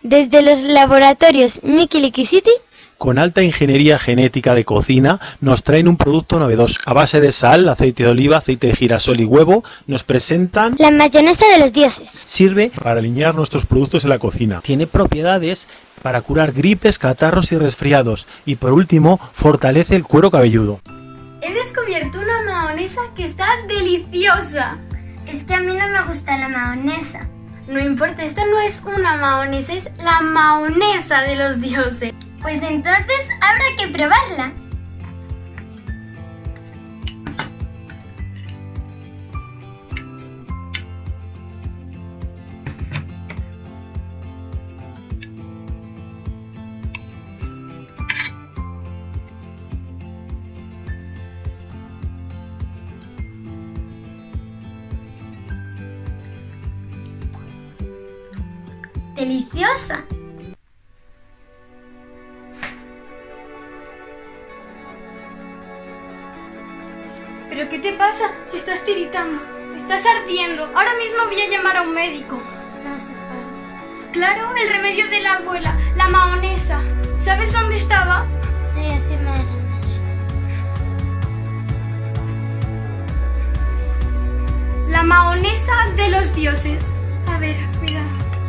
Desde los laboratorios Mikiliki City, con alta ingeniería genética de cocina, nos traen un producto novedoso. A base de sal, aceite de oliva, aceite de girasol y huevo, nos presentan la mayonesa de los dioses. Sirve para alinear nuestros productos en la cocina. Tiene propiedades para curar gripes, catarros y resfriados. Y por último, fortalece el cuero cabelludo. He descubierto una mayonesa que está deliciosa. Es que a mí no me gusta la mayonesa. No importa, esta no es una mayonesa, es la mayonesa de los dioses. Pues entonces habrá que probarla. ¡Deliciosa! ¿Pero qué te pasa? Si estás tiritando, estás ardiendo. Ahora mismo voy a llamar a un médico. No hace falta. Claro, el remedio de la abuela, la mayonesa. ¿Sabes dónde estaba? Sí, encima de la mesa. La mayonesa de los dioses. A ver, cuidado.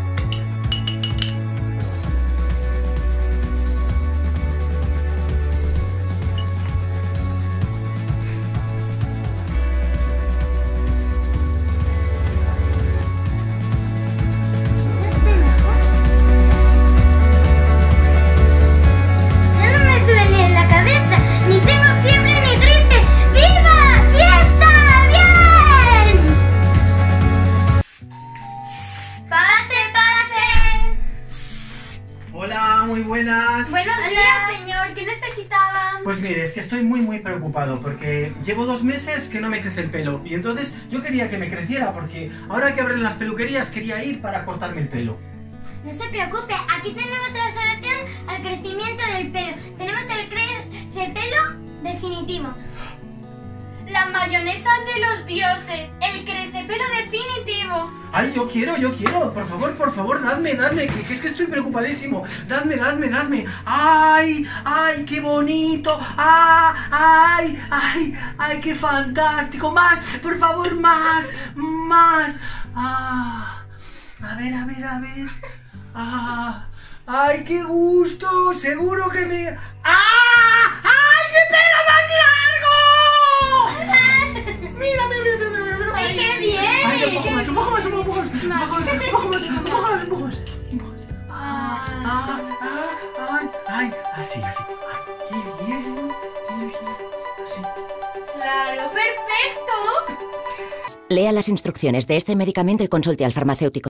Hola, muy buenas. Buenos días, señor. ¿Qué necesitaba? Pues mire, es que estoy muy preocupado porque llevo 2 meses que no me crece el pelo y entonces yo quería que me creciera porque ahora que abren las peluquerías quería ir para cortarme el pelo. No se preocupe, aquí tenemos la solución al crecimiento del pelo. Tenemos el crecepelo definitivo. La mayonesa de los dioses, el crecepelo definitivo. Ay, yo quiero, por favor, dadme, que es que estoy preocupadísimo. Dadme. Ay, qué bonito. Ay, qué fantástico. Más, por favor, más. A ver. Ay, qué gusto. Seguro que me... ¡Ay, qué pelo más largo! Mira. ¡Sí, qué bien! Ay, un poco más. Ay, así. Ay, qué bien. Así. ¡Claro, perfecto! Lea las instrucciones de este medicamento y consulte al farmacéutico.